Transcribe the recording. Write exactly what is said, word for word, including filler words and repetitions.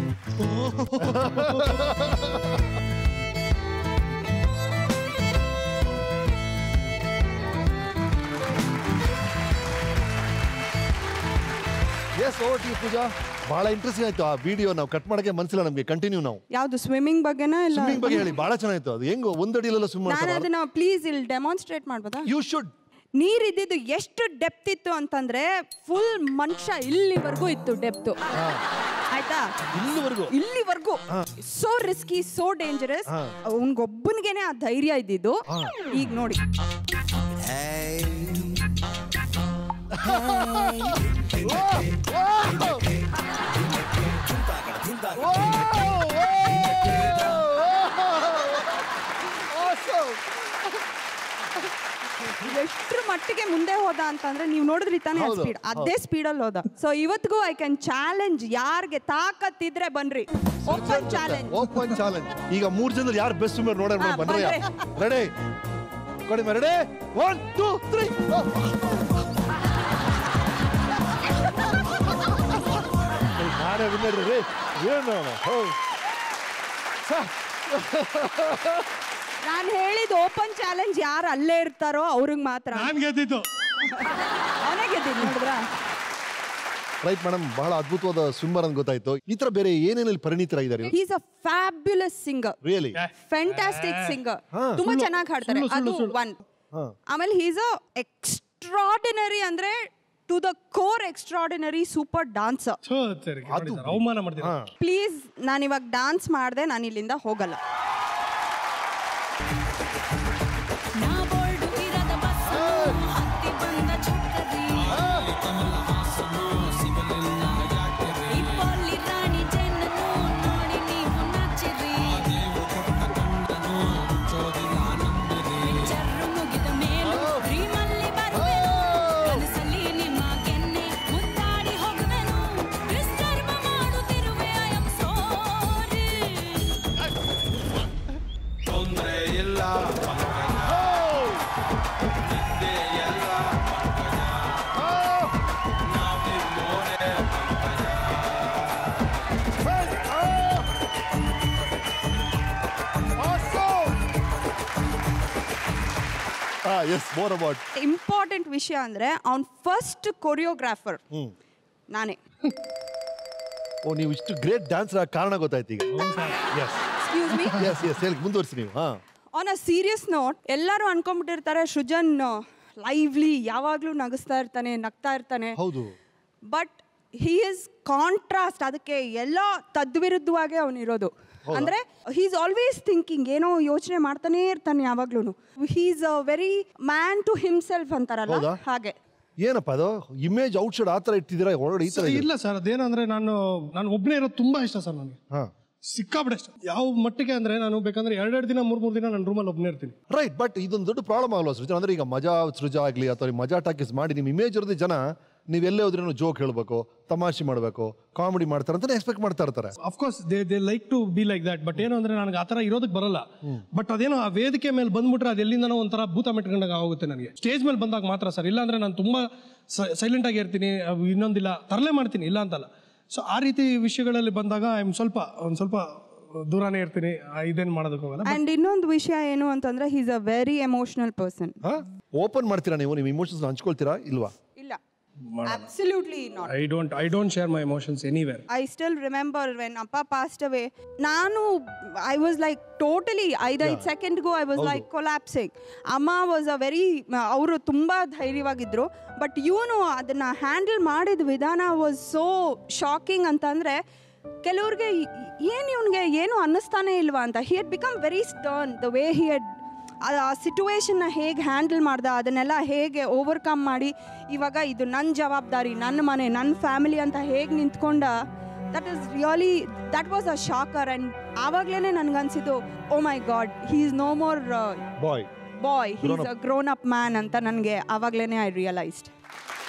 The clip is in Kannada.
ಎಸ್ ಓವರ್ ಟು ಪೂಜಾ. ಬಹಳ ಇಂಟ್ರೆಸ್ಟಿಂಗ್ ಆಯ್ತು ಆ ವಿಡಿಯೋ. ನಾವು ಕಟ್ ಮಾಡಕ್ಕೆ ಮನಸ್ಸಿಲ್ಲ ನಮಗೆ. ಕಂಟಿನ್ಯೂ ನಾವು. ಯಾವುದು ಸ್ವಿಮ್ಮಿಂಗ್ ಬಗ್ಗೆನಾ ಇಲ್ಲ ಸ್ವಿಮ್ಮಿಂಗ್ ಬಗ್ಗೆ ಹೇಳಿ. ಬಹಳ ಚೆನ್ನಾಗಿತ್ತು ಅದು. ಹೆಂಗೋ ಒಂದಡಿಲೆಲ್ಲ ಸ್ವಿಮ್ ಮಾಡ್ತಾರೆ. ನಾನು ಅದನ್ನ ಪ್ಲೀಸ್ ಇಲ್ಲಿ ಡೆಮಾನ್ಸ್ಟ್ರೇಟ್ ಮಾಡ್ಬೋದಾ? You should. ನೀರಿದ್ದು ಎಷ್ಟು ಡೆಪ್ತ್ ಇತ್ತು ಅಂತಂದ್ರೆ ಫುಲ್ ಮನುಷ್ಯ ಇಲ್ಲಿವರೆಗೂ ಇತ್ತು ಡೆಪ್ತ್. ಆಯ್ತಾ? ಇಲ್ಲಿವರೆಗೂ ಇಲ್ಲಿವರೆಗೂ ಸೋ ರಿಸ್ಕಿ, ಸೋ ಡೇಂಜರಸ್. ಅವನಿಗೊಬ್ಬನಿಗೆನೆ ಆ ಧೈರ್ಯ ಇದ್ದಿದ್ದು. ಈಗ ನೋಡಿ ಎಷ್ಟ್ರ ಮಟ್ಟಿಗೆ ಮುಂದೆ ಹೋದ ಅಂತಂದ್ರೆ ನೀವು ನೋಡಿದ್ರಿ ತಾನೇ ಸ್ಪೀಡ್. ಅದೇ ಸ್ಪೀಡಲ್ಲಿ ಹೋದ. ಸೊ ಇವತ್ತಿಗೂ ಐ ಕ್ಯಾನ್ ಚಾಲೆಂಜ್. ಯಾರಿಗೆ ತಾಕತ್ತಿದ್ರೆ ಬನ್ರಿ, ಓಪನ್ ಚಾಲೆಂಜ್. Open challenge. ಈಗ ಮೂರ್ ಜನದಲ್ಲಿ ಯಾರು ಬೆಸ್ಟ್ ಸ್ವಿಮ್ಮರ್ ನೋಡೋಣ. ಬನ್ರಿ. ರೆಡಿ ಕೊಡಿ. Ready one two three. ನಾನೇ ವಿನ್ನರ್ ರೀ. ಏನು ನಾನು ಹೇಳಿದ ಓಪನ್ ಚಾಲೆಂಜ್ ಯಾರು ಅಲ್ಲೇ ಇರ್ತಾರೋ ಅವ್ರಿಗೆ ಮಾತ್ರ. ನಾನು ಗೆದ್ದಿದ್ದು. ಅವನೇ ಗೆದ್ದಿದ್ದು ನೋಡಿದ್ರಾ? Right madam. ಬಹಳ ಅದ್ಭುತವಾದ ಸ್ವಿಮ್ಮರ್ ಅಂತ ಗೊತ್ತಾಯ್ತು. ಈ ತರ ಬೇರೆ ಏನೇನಲ್ಲಿ ಪರಿಣಿತರಾಗಿದ್ದಾರೆ? He is a fabulous singer. Really fantastic singer. ತುಂಬಾ ಚೆನ್ನಾಗಿ ಹಾಡ್ತಾರೆ. ಅದು ಒನ್. ಆಮೇಲೆ ಹಿ ಇಸ್ ಅ ಎಕ್ಸ್ಟ್ರಾರ್ಡಿನರಿ, ಅಂದ್ರೆ to the core extraordinary super dancer. ಅವಮಾನ ಮಾಡ್ತೀನಿ. ಪ್ಲೀಸ್, ನಾನು ಇವಾಗ ಡಾನ್ಸ್ ಮಾಡಿದೆ, ನಾನು ಇಲ್ಲಿಂದ ಹೋಗಲ್ಲ. ಇಂಪಾರ್ಟೆಂಟ್ ವಿಷಯ ಅಂದ್ರೆ ಅವನ್ ಫಸ್ಟ್ ಕೊರಿಯೋಗ್ರಾಫರ್ ನಾನೇ. ಓ, ನೀವು ಇಷ್ಟು ಗ್ರೇಟ್ ಡ್ಯಾನ್ಸರ್ ಕಾರಣ ಗೊತ್ತಾಯ್ತು ಈಗ. Excuse me. ಎಸ್ ಎಸ್ ಹೇಳಿ ಮುಂದುವರಿಸಿ ನೀವು. ಹಾ. ಆನ್ ಅ ಸೀರಿಯಸ್ ನೋಟ್, ಎಲ್ಲರೂ ಅನ್ಕೊಂಡ್ಬಿಟ್ಟಿರ್ತಾರೆ ಸೃಜನ್ ಲೈವ್ಲಿ ಯಾವಾಗ್ಲೂ ನಗಿಸ್ತಾ ಇರ್ತಾನೆ, ನಗ್ತಾ ಇರ್ತಾನೆ. ಹೌದು. But he is contrast. ಅದಕ್ಕೆ ಎಲ್ಲ ತದ್ವಿರುದ್ಧವಾಗಿ ಅವನಿರೋದು. ಅಂದ್ರೆ ಹಿ ಇಸ್ ಆಲ್ವೇಸ್ ಥಿಂಕಿಂಗ್, ಏನೋ ಯೋಚನೆ ಮಾಡ್ತಾನೆ ಇರ್ತಾನೆ ಯಾವಾಗ್ಲೂ. He is a very man to himself ಅಂತಾರಲ್ಲ ಹಾಗೆ. ಏನಪ್ಪ ಅದು ಇಮೇಜ್ ಔಟ್ಸೈಡ್ ಆತರ ಇಟ್ಟಿದ್ದೀರಾ ಹೊರಗಡೆ? ಈ ತರ ಇಲ್ಲ ಸರ್, ಅದೇನಂದ್ರೆ ನಾನು ನಾನು ಒಬ್ಬನೇ ಇರೋದು ತುಂಬಾ ಇಷ್ಟ ಸರ್ ನನಗೆ. ಸಿಕ್ಕಾಬಿಡ ಇಷ್ಟ. ಯಾವ ಮಟ್ಟಿಗೆ ಅಂದ್ರೆ ನಾನು ಬೇಕಂದ್ರೆ ಎರಡೆರಡು ದಿನ ಮೂರ್ ಮೂರ್ ದಿನ ನನ್ನ ರೂಮಲ್ಲಿ ಒಬ್ಬನೇ ಇರ್ತೀನಿ. ರೈಟ್. ಬಟ್ ಇದೊಂದು ದೊಡ್ಡ ಪ್ರಾಬ್ಲಮ್ ಆಗಲ್ವಾ ಸೃಜನ್? ಅಂದ್ರೆ ಈಗ ಮಜಾ ಸೃಜಾ ಆಗ್ಲಿ ಅಥವಾ ಮಜಾ ಟಾಕೀಸ್ ಮಾಡಿ ನಿಮ್ ಇಮೇಜ್ ಇರೋದು ಜನ ನೀವೆಲ್ಲೇ ಹೋದ್ರೂ ಜೋಕ್ ಹೇಳ್ಬೇಕು, ತಮಾಷೆ ಮಾಡ್ಬೇಕು, ಕಾಮಿಡಿ ಮಾಡ್ತಾರೆ ಅಂತ ಎಕ್ಸ್ಪೆಕ್ಟ್ ಮಾಡ್ತಾ ಇರ್ತಾರೆ. Of course they they like to be like that. But ಏನು ಅಂದ್ರೆ ನನಗೆ ಆತರ ಇರೋದಕ್ಕೆ ಬರಲ್ಲ. ಬಟ್ ಅದೇನೋ ಆ ವೇದಿಕೆ ಮೇಲೆ ಬಂದ್ಬಿಟ್ರೆ ಅದು ಎಲ್ಲಿಂದನೋ ಒಂಥರ ಭೂತ ಮೆಟ್ಕೊಂಡಾಗ ಆಗುತ್ತೆ ನನಗೆ. ಸ್ಟೇಜ್ ಮೇಲೆ ಬಂದಾಗ ಮಾತ್ರ ಸರ್. ಇಲ್ಲ ಅಂದ್ರೆ ನಾನು ತುಂಬಾ ಸೈಲೆಂಟ್ ಆಗಿ ಇರ್ತೀನಿ, ಇನ್ನೊಂದಿಲ್ಲ ತರಲೆ ಮಾಡ್ತೀನಿ, ಇಲ್ಲ ಅಂತಲ್ಲ. ಸೊ ಆ ರೀತಿ ವಿಷಯಗಳಲ್ಲಿ ಬಂದಾಗ ಐ ಆಮ್ ಸ್ವಲ್ಪ ಒಂದ್ ಸ್ವಲ್ಪ ದೂರನೇ ಇರ್ತೀನಿ, ಇದೇನು ಮಾಡೋದಕ್ಕೆ ಹೋಗಲ್ಲ. ಅಂಡ್ ಇನ್ನೊಂದು ವಿಷಯ ಏನು ಅಂತಂದ್ರೆ he is a very emotional person. Open ಮಾಡ್ತೀರಾ ನೀವು? ನಿಮ್ಮ ಇಮೋಷನ್ಸ್ ಹಂಚ್ಕೊಳ್ತೀರಾ ಇಲ್ವಾ? ಇಲ್ಲ, absolutely not. I don't I don't share my emotions anywhere. I still remember when Appa passed away. Nanu, I was like totally ಐದು ಐದು second go I was like collapsing. Amma was a very ಅವರು ತುಂಬಾ ಧೈರ್ಯವಾಗಿದ್ರು. ಬಟ್ ಇವನು ಅದನ್ನ ಹ್ಯಾಂಡಲ್ ಮಾಡಿದ ವಿಧಾನ ವಾಸ್ ಸೋ ಶಾಕಿಂಗ್ ಅಂತಂದ್ರೆ ಕೆಲವ್ರಿಗೆ ಏನು ಇವನಿಗೆ ಏನು ಅನ್ನಿಸ್ತಾನೆ ಇಲ್ವಾ ಅಂತ. He had become very stern. The way he had ಆ ಸಿಚುವೇಶನ್ನ ಹೇಗೆ ಹ್ಯಾಂಡಲ್ ಮಾಡ್ದ, ಅದನ್ನೆಲ್ಲ ಹೇಗೆ ಓವರ್ಕಮ್ ಮಾಡಿ ಇವಾಗ ಇದು ನನ್ನ ಜವಾಬ್ದಾರಿ, ನನ್ನ ಮನೆ, ನನ್ನ ಫ್ಯಾಮಿಲಿ ಅಂತ ಹೇಗೆ ನಿಂತ್ಕೊಂಡ. That is really that was a shocker. And ಆವಾಗಲೇ ನನಗನ್ಸಿದ್ದು, oh my god, he is no more boy boy he is a grown up man ಅಂತ ನನಗೆ ಆವಾಗಲೇ ಐ ರಿಯಲೈಸ್ಡ್.